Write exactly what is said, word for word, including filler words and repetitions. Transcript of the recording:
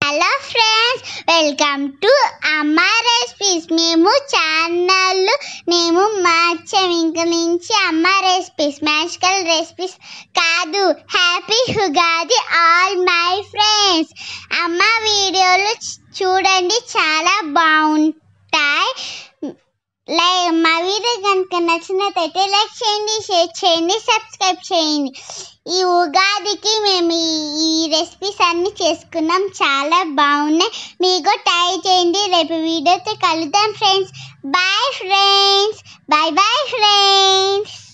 Hello friends, welcome to Amma recipes. మేము channel మేము మార్చాం. ఇంక నుంచి అమ్మ రెసిపీస్, మ్యాజికల్ రెసిపీస్ కాదు. Happy Ugadi all my friends. అమ్మ వీడియోలు చూడండి, చాలా బాగుంటాయి. లైక్ మా వీడియో కనుక నచ్చినట్టయితే లైక్ చేయండి, షేర్ చేయండి, సబ్స్క్రైబ్ చేయండి. ఈ ఉగాదికి మేము ఈ రెసిపీస్ అన్నీ చేసుకున్నాం, చాలా బాగున్నాయి. మీకు ట్రై చేయండి. రేపు వీడియోతో కలుద్దాం friends. Bye friends, bye bye friends.